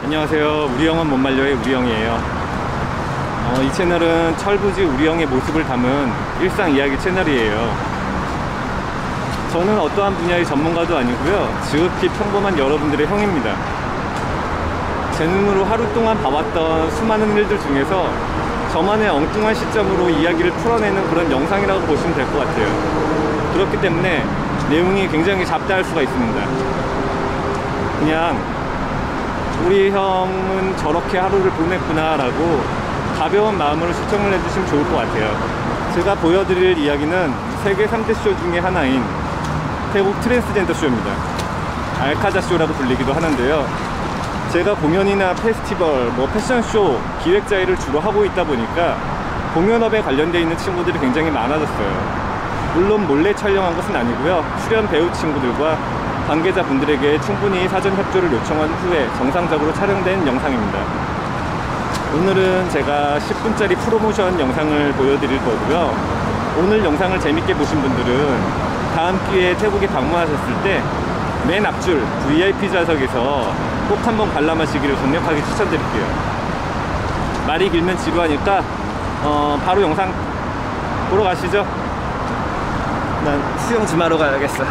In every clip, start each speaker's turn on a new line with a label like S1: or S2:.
S1: 안녕하세요. 우리형은 못 말려의 우리형이에요. 이 채널은 철부지 우리형의 모습을 담은 일상 이야기 채널이에요. 저는 어떠한 분야의 전문가도 아니고요, 지극히 평범한 여러분들의 형입니다. 제 눈으로 하루 동안 봐왔던 수많은 일들 중에서 저만의 엉뚱한 시점으로 이야기를 풀어내는 그런 영상이라고 보시면 될 것 같아요. 그렇기 때문에 내용이 굉장히 잡다할 수가 있습니다. 그냥 우리 형은 저렇게 하루를 보냈구나 라고 가벼운 마음으로 시청을 해주시면 좋을 것 같아요. 제가 보여드릴 이야기는 세계 3대 쇼 중에 하나인 태국 트랜스젠더 쇼입니다. 알카자 쇼라고 불리기도 하는데요, 제가 공연이나 페스티벌, 패션쇼 기획자 일을 주로 하고 있다 보니까 공연업에 관련되어 있는 친구들이 굉장히 많아졌어요. 물론 몰래 촬영한 것은 아니고요, 출연 배우 친구들과 관계자분들에게 충분히 사전 협조를 요청한 후에 정상적으로 촬영된 영상입니다. 오늘은 제가 10분짜리 프로모션 영상을 보여드릴 거고요. 오늘 영상을 재밌게 보신 분들은 다음 기회에 태국에 방문하셨을 때 맨 앞줄 VIP 좌석에서 꼭 한번 관람하시기를 강력하게 추천드릴게요. 말이 길면 지루하니까 바로 영상 보러 가시죠. 난 수영 좀 하러 가야겠어.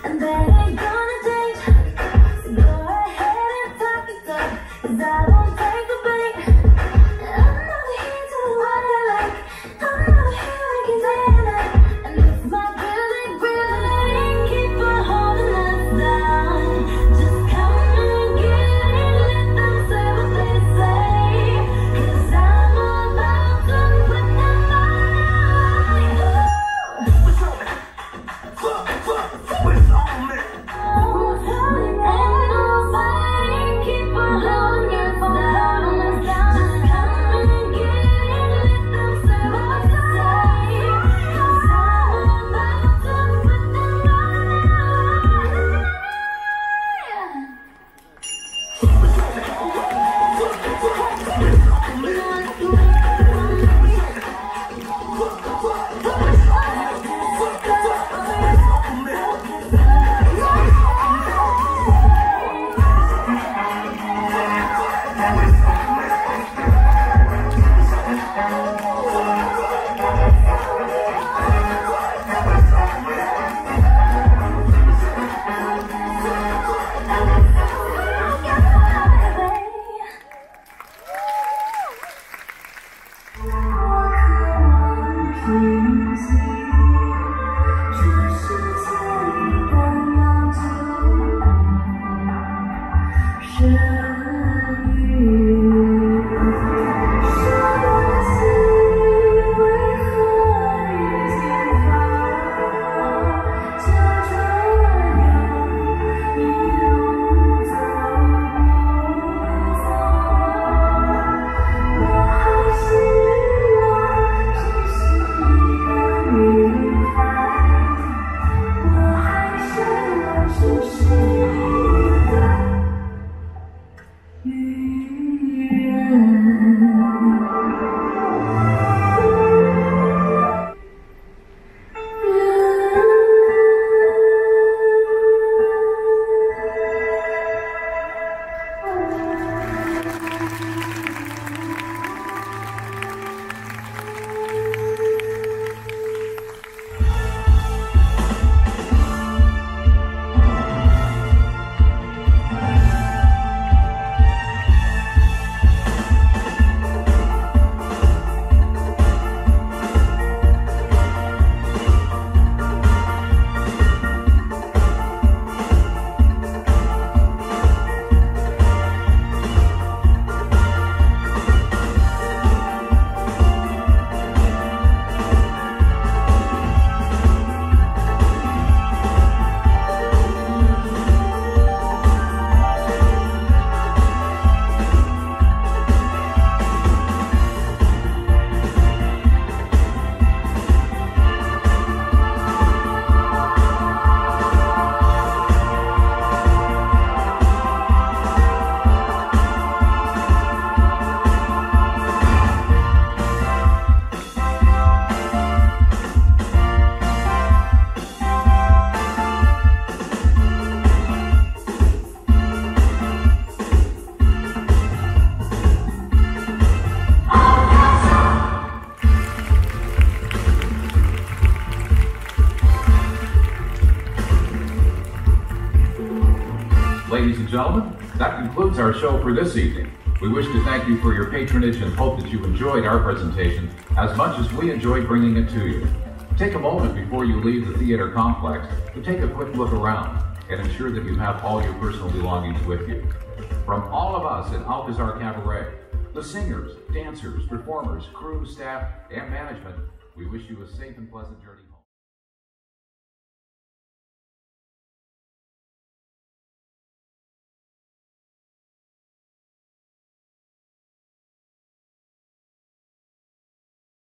S2: and they ain't gonna change. So go ahead and talk it up, 'cause I won't take the bait. I'm not here to what I like, I'm not here like it's daylight. And if my building breathing, keep on holding us down. Just come and get it, let them say what they say, 'cause I'm about to put them right.
S3: What's on me?
S2: Ain't nobody keep on holding us down. Just come and get it, let them say what they say, 'cause I'm about to put them right.
S4: Ladies and gentlemen, that concludes our show for this evening. We wish to thank you for your patronage and hope that you enjoyed our presentation as much as we enjoyed bringing it to you. Take a moment before you leave the theater complex to take a quick look around and ensure that you have all your personal belongings with you. From all of us at Alcazar Cabaret, the singers, dancers, performers, crew, staff, and management, we wish you a safe and pleasant journey.